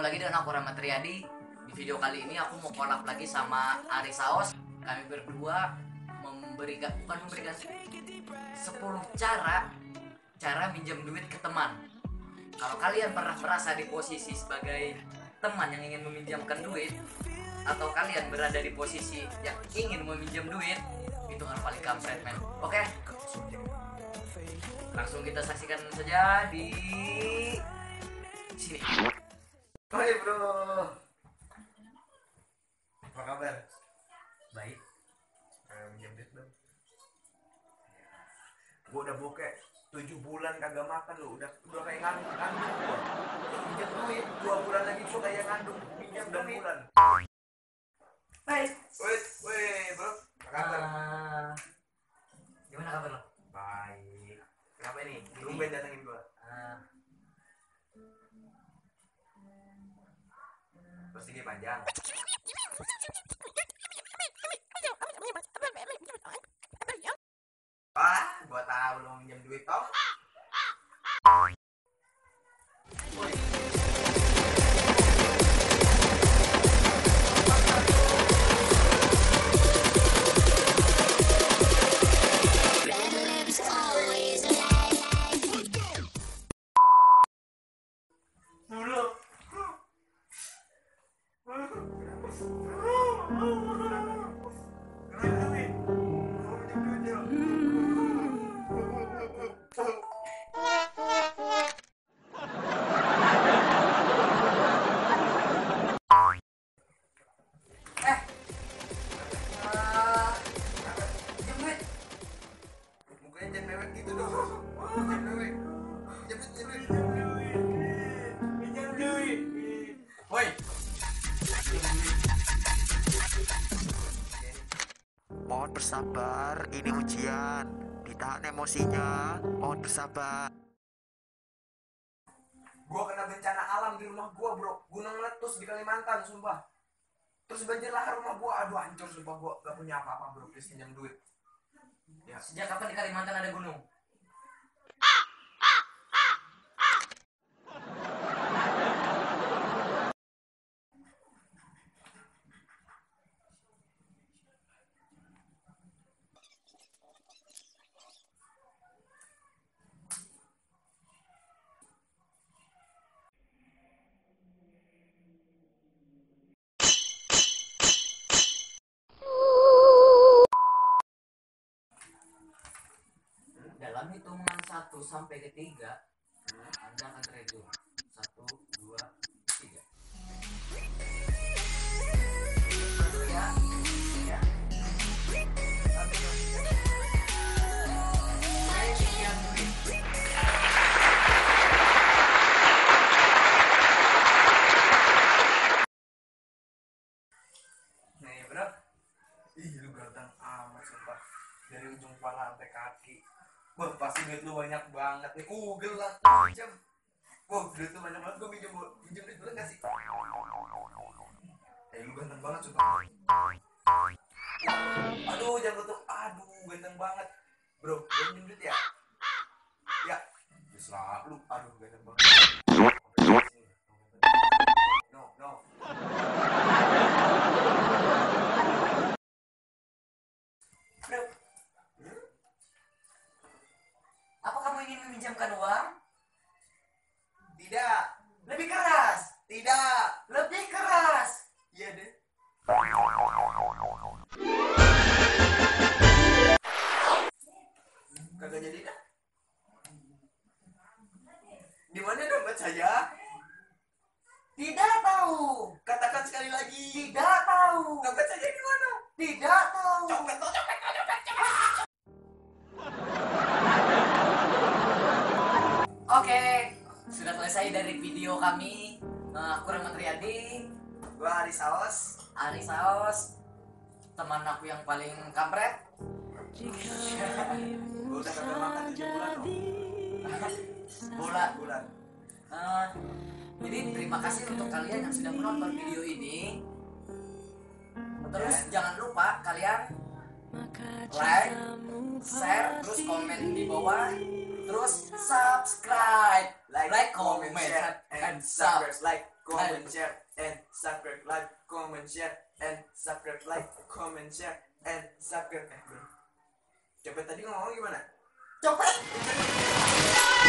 lagi dengan aku Rahmat Riyadi. Di video kali ini aku mau collab lagi sama Ari Saos. Kami berdua bukan memberikan 10 cara minjem duit ke teman. Kalau kalian pernah merasa di posisi sebagai teman yang ingin meminjamkan duit, atau kalian berada di posisi yang ingin meminjam duit, itu hal paling kampret, men. Oke, langsung kita saksikan saja di sini. Hai bro, apa kabar? Baik. Minjem duit dong. Gua udah bokeh 7 bulan kagak makan lo, udah kayak ngandung gua. Minjem duit 2 bulan lagi gua kayak ngandung, minjem 9 bulan. Hai. Woi bro, apa kabar? Gimana kabar lo? Baik. Kenapa nih? Tumben datengin gua. Persegi panjang. Gua tahu lo minjem duit tong. Mohon bersabar, ini ujian. Ditahan emosinya, mohon bersabar. Gua kena bencana alam di rumah gua bro, gunung meletus di Kalimantan sumpah. Terus banjir lahar rumah gua, aduh hancur sumpah, gua gak punya apa-apa bro, please pinjam duit. Ya. Sejak kapan di Kalimantan ada gunung? Dalam hitungan 1 sampai 3, Anda akan terhitung 1, 2, 3. Ya, ya. Nih bro, ih lu ganteng amat sumpah, dari ujung kepala sampai kaki. Wah pasti duit lu banyak banget nih, kugel lah pinjam. Wah duit lu banyak banget, gua minjem duit boleh gak sih? Lu ganteng banget sumpah. Aduh jangan tutup, aduh ganteng banget. Bro, gua minjem duit ya? Ya, bisa lu, aduh ganteng banget. No. Bro, apa kamu ingin meminjamkan uang? Tidak. Lebih keras. Tidak. Lebih keras. Iya deh. Kagak jadi dah. Di mana dompet saya? Tidak tahu. Katakan sekali lagi. Tidak tahu. Dompet saya di mana? Tidak tahu. Copet. Oke, sudah selesai dari video kami. Aku Rahmat Riyadi. Gua Ari Saos. Ari Saos, teman aku yang paling kampret. Gua udah kagak makan 7 bulan loh. Bulan. Jadi terima kasih untuk kalian yang sudah menonton video ini. Terus jangan lupa kalian like, share, terus komen di bawah. Terus subscribe, like, comment, and subscribe, like, comment, share, and subscribe, like, comment, share, and subscribe, like, comment, share, and subscribe. Cepet tadi ngomong gimana? Cepet.